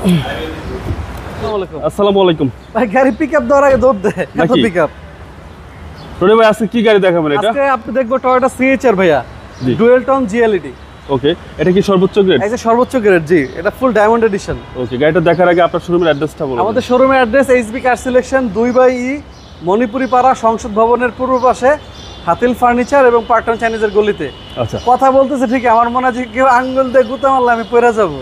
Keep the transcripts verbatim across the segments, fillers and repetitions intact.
আসসালামু আলাইকুম ভাই, গাড়ি পিকআপ দেওয়ার আগে দৌড় দেয় এত পিকআপ। রনি ভাই আজকে কি গাড়ি দেখাবেন এটা? আজকে আপনি দেখবো টয়োটা সিএইচআর ভাইয়া, ডুয়েল টোন জিএলইডি। ওকে, এটা কি সর্বোচ্চ গ্রেড? এই যে সর্বোচ্চ গ্রেড, জি, এটা ফুল ডায়মন্ড এডিশন। ওকে, গাড়িটা দেখার আগে আপনার শোরুমের অ্যাড্রেসটা বলুন। আমাদের শোরুমের অ্যাড্রেস এইচবি কার সিলেকশন দুই বাই ই, মণিপুরিপাড়া সংসদ ভবনের পূর্ব পাশে, হাতিল ফার্নিচার এবং পার্টন চাইনিজের গলিতে। আচ্ছা, কথা বলতেছে ঠিক, আমার মনে হয় কেউ আঙ্গুল দিয়ে গুতা মারলে আমি পড়ে যাবো।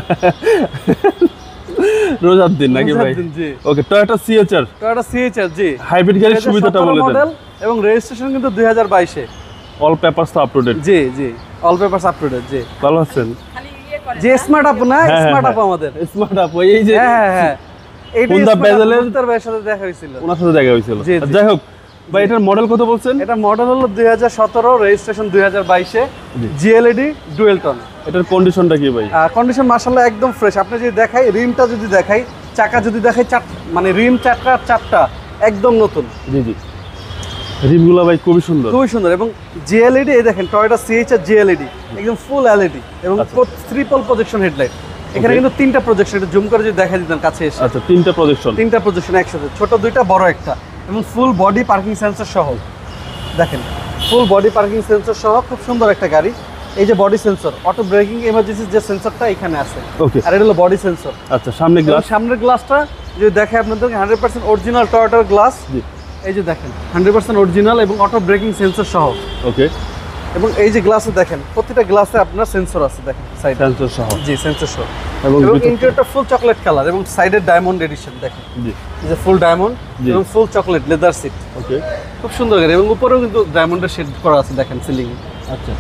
রোজার দিন নাকি ভাই? Okay, Toyota CHR. Toyota CHR, জি, হাইব্রিড গাড়ির সুবিধাটা বলে দেন। এবং রেজিস্ট্রেশন কিন্তু দুই হাজার বাইশে। অল পেপারস তো আপ টু ডেট? জি জি, all papers up to date. জি, ভালো আছেন? যে স্মার্ট আপ না, স্মার্ট আপ আমাদের স্মার্ট আপ ওই যে হ্যাঁ হ্যাঁ, এইটা কোনটা বেজেলের তার ভাইয়ের সাথে দেখা হয়েছিল, ওনার সাথে দেখা হয়েছিল। যাই হোক ভাই, এটার মডেল কত বলছেন? এটা মডেল হলো দুই হাজার সতেরো, রেজিস্ট্রেশন দুই হাজার বাইশে, জিএলইডি ডুয়েল টোন। এটার কন্ডিশনটা কি ভাই? কন্ডিশন মাশাআল্লাহ একদম ফ্রেশ। আপনি যদি দেখাই, রিমটা যদি দেখাই, চাকা যদি দেখাই, চার মানে রিম চাকা চারটা একদম নতুন। জি জি, রিমগুলো ভাই খুবই সুন্দর, খুবই সুন্দর। এবং জিএলইডি, এই দেখেন টয়োটা সিএইচআর জিএলইডি, একদম ফুল এলইডি এবং ট্রিপল প্রজেকশন হেডলাইট। এখানে কিন্তু তিনটা প্রজেকশন, এটা জুম করে যদি দেখা দিতেন কাছে এসে। আচ্ছা, তিনটা প্রজেকশন, তিনটা প্রজেকশন একসাথে, ছোট দুইটা বড় একটা, এবং ফুল বডি পার্কিং সেন্সর সহ। দেখেন, ফুল বডি পার্কিং সেন্সর সহ খুব সুন্দর একটা গাড়ি। এই যে body sensor, auto braking emergency যে সেন্সরটা এখানে আছে। ওকে, আর এটা হলো বডি সেন্সর। আচ্ছা, সামনে গ্লাস, সামনের গ্লাসটা যদি দেখে আপনাদেরকে হান্ড্রেড পার্সেন্ট অরিজিনাল টয়োটার গ্লাস। এই যে দেখেন, হান্ড্রেড পার্সেন্ট অরিজিনাল এবং অটো ব্রেকিং সেন্সর সহ। ওকে, এবং এই যে গ্লাসে দেখেন, প্রতিটা গ্লাসে আপনার সেন্সর আছে, দেখেন সাইড সেন্সর সহ। জি, সেন্সর সহ। এবং ইন্টেরিয়রটা ফুল চকলেট কালার এবং সাইডের ডায়মন্ড এডিশন। দেখেন, জি, এই যে ফুল ডায়মন্ড এবং full chocolate leather seat. Okay, খুব সুন্দর গাড়ি। এবং উপরেও কিন্তু ডায়মন্ডের শেড করা আছে, দেখেন সিলিং। আচ্ছা,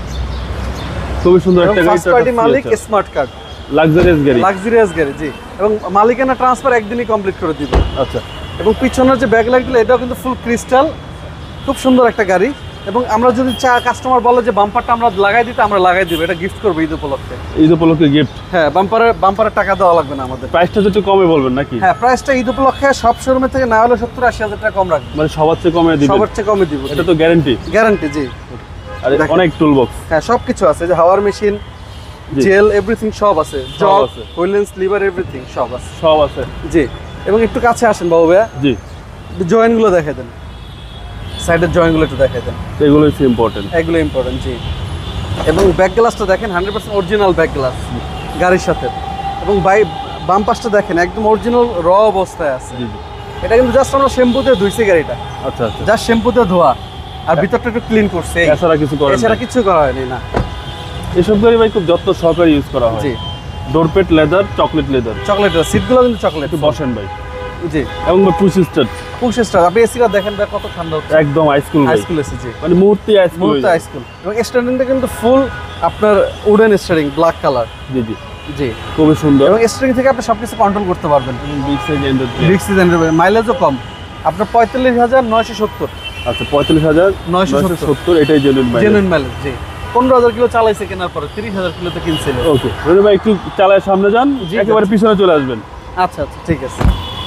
খুবই সুন্দর একটা গাড়ি। ফার্স্ট পার্টি মালিক, স্মার্ট কার্ড, লাক্সারিয়াস গাড়ি, লাক্সারিয়াস গাড়ি। জি, এবং মালিকানা ট্রান্সফার একদিনই কমপ্লিট করে দিবে। আচ্ছা, এবং পিছনের যে ব্যাকলাইটগুলো, এটাও কিন্তু ফুল ক্রিস্টাল, খুব সুন্দর একটা গাড়ি। এবং আমরা যদি চা কাস্টমার বলে যে বাম্পারটা আমরা লাগাই দিতে, আমরা লাগাই দিব, এটা গিফট করবো ঈদ উপলক্ষে। ঈদ উপলক্ষে গিফট? হ্যাঁ, বাম্পারে বাম্পারের টাকা দেওয়া লাগবে না আমাদের। প্রাইসটা একটু কমে বলবেন নাকি? হ্যাঁ, প্রাইসটা ঈদ উপলক্ষে সব শোরুমে থেকে না হলে সত্তর আশি হাজার টাকা কম রাখবে। মানে সবার চেয়ে কমে দিবেন? সবার চেয়ে কমে দিব, এটা তো গ্যারান্টি? গ্যারান্টি, জি। আর অনেক টুল বক্স, হ্যাঁ, সবকিছু আছে, যে হাওয়ার মেশিন, জেল, এভরিথিং সব আছে, জগ, হুইলেন্স, লিভার, এভরিথিং সব আছে, সব আছে। জি, এবং একটু কাছে আসেন বাবু ভাইয়া। জি, জয়েন্ট গুলো দেখে দেন, সাইডের জয়েন্ট গুলো একটু দেখে দেন, এগুলো হচ্ছে ইম্পর্টেন্ট, এগুলো ইম্পর্টেন্ট। জি, এবং ব্যাক গ্লাসটা দেখেন, hundred percent original back glass গাড়ির সাথে। এবং বাই বাম পাশটা দেখেন, একদম অরিজিনাল র অবস্থায় আছে। এটা কিন্তু জাস্ট আমরা শ্যাম্পুতে ধুইছি গাড়িটা। আচ্ছা আচ্ছা, জাস্ট শ্যাম্পুতে ধোয়া, আর ভিতরটা একটু ক্লিন করছে, এছাড়া কিছু করা এছাড়া কিছু করা হয়নি। না, এসব গাড়ি ভাই খুব যত্ন সহকারে ইউজ করা হয়। জি, ডোরপেট লেদার, চকলেট লেদার, চকলেট সিটগুলো কিন্তু চকলেট। বসেন ভাই। জি, এবং পুশ স্টার্ট, পুশ স্টার্ট। আপনি এসিটা দেখেন ভাই, কত ঠান্ডা হচ্ছে, একদম আইসকুল, আইসকুল এসি। জি, মানে মুহূর্তে আইসকুল, মুহূর্তে আইসকুল। এবং স্টারিংটা কিন্তু ফুল আপনার উডেন স্টারিং, ব্ল্যাক কালার। জি জি জি, খুবই সুন্দর। এবং স্টারিং থেকে আপনি সবকিছু কন্ট্রোল করতে পারবেন। বিগ সিলিন্ডার, মাইলেজও কম, আপনার পঁয়তাল্লিশ হাজার নয়শো সত্তর। আচ্ছা, পঁয়তাল্লিশ হাজার নয়শো সত্তর, এটাই জেনুইন মাইলেজ। জেনুইন মাইলেজ, জি। পনেরো হাজার কিলো চালাইছে কেনার পরে, তিরিশ হাজার কিলোতে কিনছিল। ওকে রনি ভাই, একটু চালায় সামনে যান, একেবারে পিছনে চলে আসবেন। আচ্ছা আচ্ছা, ঠিক আছে।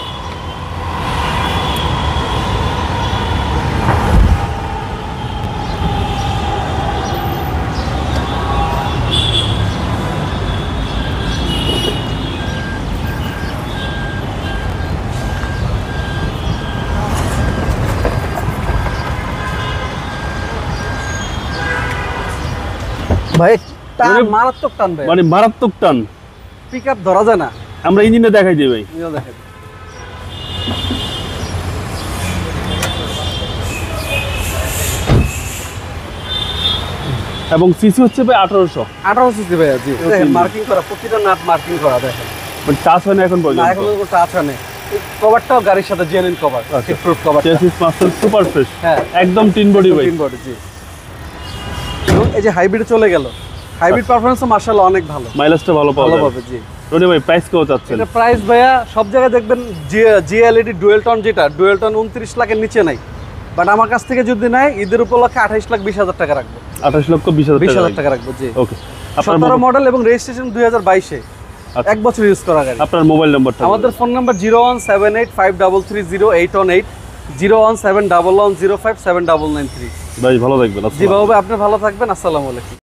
ভাই, টান মারাত্মক টান ভাই, মানে মারাত্মক টান, পিকআপ ধরা যায় না। আমরা ইঞ্জিনটা দেখাই দিই ভাই। দেখেন, এবং সিসি হচ্ছে ভাই আঠারোশো আঠারো সিসি ভাই। জি, দেখেন মার্কিং করা, প্রতিটা নাট মার্কিং করা। দেখেন, মানে টাচ হয় না এখন পর্যন্ত? এখন কোনো টাচ হয় না। কভারটাও গাড়ির সাথে genuine cover, proof cover, chassis master super fresh. হ্যাঁ, একদম তিন বডি ভাই, তিন বডি। জি, এবং এই যে হাইব্রিড চলে গেল, হাইব্রিড পারফরম্যান্সও মাশাআল্লাহ অনেক ভালো, মাইলেজটা ভালো পাওয়া যাবে। জি, রনি ভাই, প্রাইস কত চাচ্ছেন? এটা প্রাইস ভাইয়া সব জায়গায় দেখবেন জিএলইডি ডুয়েল টোন, যেটা ডুয়েল টোন উনত্রিশ লাখের নিচে নাই। বাট আমার কাছ থেকে যদি নেয়, ঈদের উপলক্ষে আঠাইশ লাখ বিশ হাজার টাকা রাখবো। আঠাশ লক্ষ বিশ হাজার বিশ হাজার টাকা রাখবো। জি, ওকে। সতেরো মডেল এবং রেজিস্ট্রেশন দুই হাজার বাইশে, এক বছর ইউজ করা গাড়ি। আপনার মোবাইল নাম্বারটা? আমাদের phone number zero one seven eight five double three zero eight one eight, zero one seven double one zero five seven double nine three. ভাই ভালো থাকবেন। জি বাবু, আপনি ভালো থাকবেন। আসসালামু আলাইকুম।